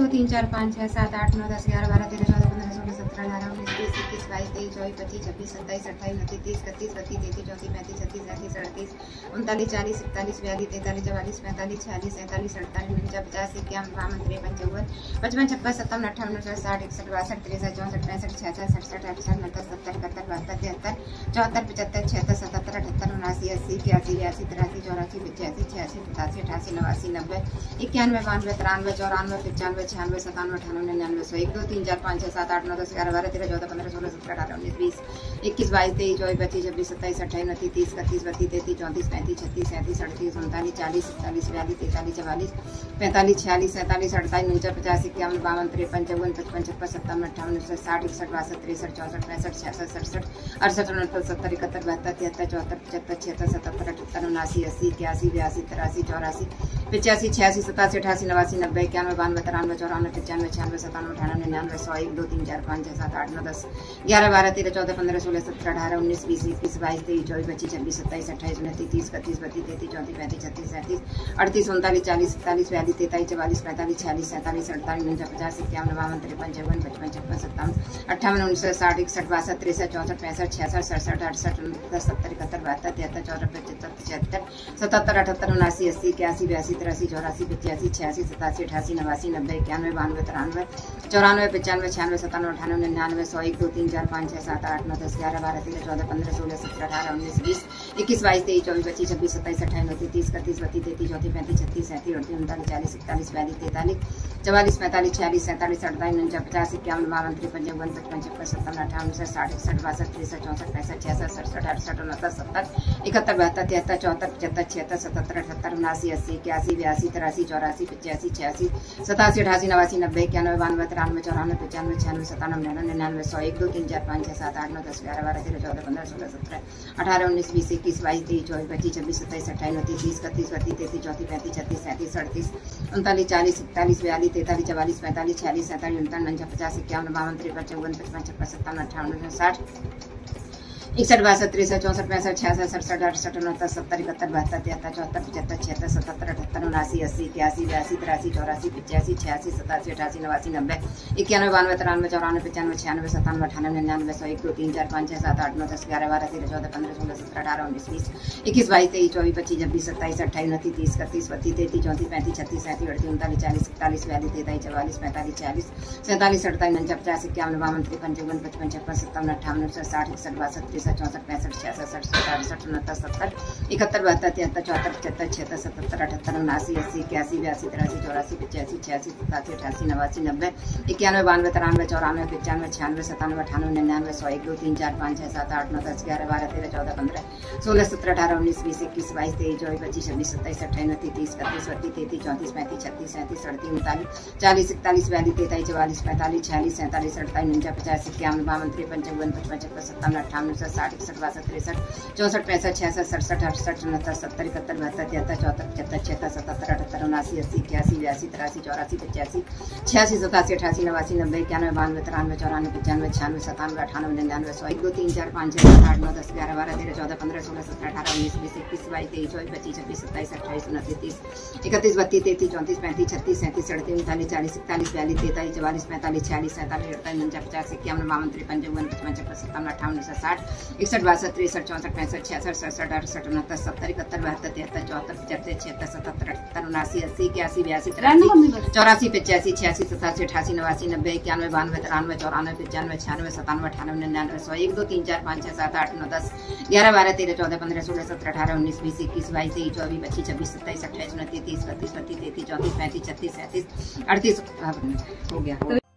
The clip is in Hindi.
3 4 5 6 7 8 9 10 11 12 13 14 15 16 17 18 19 20 21 22 23 24 25 26 27 28 29 30 31 32 33 34 35 36 37 38 39 40 41 42 43 44 45 46 47 48 49 50 51 52 53 54 55 56 57 58 59 60 61 62 63 64 65 66 67 68 69 70 71 72 73 74 75 76 77 78 79 80 81 82 83 84 85 86 87 88 89 90 91 92 93 94 95 96 97 98 99 100 1 2 3 4 5 6 7 8 9 10 11 12 13 14 15 16 17 18 19 20 21 22 23 24 25 26 27 28 29 30 31 32 33 34 35 36 37 38 39 40 41 42 43 44 45 46 47 48 49 50 51 52 53 54 55 56 57 58 59 60 61 62 63 64 65 66 67 68 69 70 71 72 73 74 75 76 77 78 79 80 81 82 83 84 85 86 87 88 89 90 91 92 93 94 95 96 97 98 99 100 1 2 3 4 5 6 7 8 9 10 11 12 13 14 15 16 17 18 19 20 21 22 23 24 25 26 27 28 29 30 31 32 33 34 35 36 37 38 39 40 41 42 43 44 45 46 47 48 49 50 51 52 53 54 55 56 57 58 59 60 61 62 63 64 65 66 67 68 69 70 71 72 73 74 75 76 77 78 79 80 81 82 83 84 85 86 87 88 89 90 91 92 93 94 95 96 97 98 99 100 1 2 3 4 5 6 7 8 9 10 11 12 13 14 15 16 17 18 19 20 21 22 23 24 25 26 27 28 29 30 31 32 33 34 35 36 37 38 39 40 41 42 43 44 45 46 47 48 49 50 51 52 53 55 56 57 58 59 60 61 62 63 64 65 66 67 68 69 70 71 72 73 74 75 76 77 78 79 80 81 82 83 84 85 86 87 88 89 90 91 92 93 94 95 96 97 98 99 100 1 2 3 4 5 6 7 8 9 10 11 12 13 14 15 16 17 18 19 20 21 22 23 24 25 26 27 28 29 30 31 32 33 34 35 36 37 39 40 41 42 43 44 45 46 47 48 49 50 51 52 53 54 55 56 57 58 59 60 61 62 63 64 65 66 67 68 69 70 71 72 73 74 75 76 77 78 79 80 81 82 83 84 85 86 87 88 89 91 92 93 94 95 96 97 98 99 100 1 2 3 4 5 6 7 8 9 10 11 12 13 14 15 16 17 18 19 20 21 22 23 24 25 26 27 28 29 30 31 32 33 34 35 36 37 38 39 40 41 42 43 44 45 47 48 49 50 51 52 53 55 57 58 60 61 62 64 65 66 67 68 69 70 71 72 73 74 75 76 77 78 79 80 81 82 83 84 85 86 87 88 89 90 91 92 93 94 95 96 97 98 99 100 1 2 3 4 5 6 7 8 9 10 11 12 13 14 15 16 17 18 19 20 21 22 23 24 25 26 27 28 29 30 31 32 33 34 35 36 37 38 39 40 41 42 43 44 45 46 47 48 49 50 51 53 55 56 57 58 59 60 61 62 63 64 65 66 67 68 69 70 71 72 73 74 75 76 77 78 79 80 81 82 83 84 85 86 87 88 89 90 91 92 93 94 95 96 97 98 99 100 1 2 3 4 5 6 7 8 9 10 11 12 13 14 15 16 17 18 19 20 21 22 23 24 25 26 27 28 29 30 31 32 33 34 35 36 37 38 39 40 41 42 43 44 45 46 47 46 47 48 49 50 51 55 56 57 58 59 60 61 62 63 64 65 66 67 68 69 70 71 72 73 74 75 76 77 78 79 80 81 82 83 84 85 86 87 88 89 90 91 92 93 94 95 96 97 98 99 100 1 2 3 4 5 6 7 8 9 10 11 12 13 14 15 16 17 18 19 20 21 22 23 24 25 26 27 28 29 30 31 32 33 34 35 36 37 38 हो गया।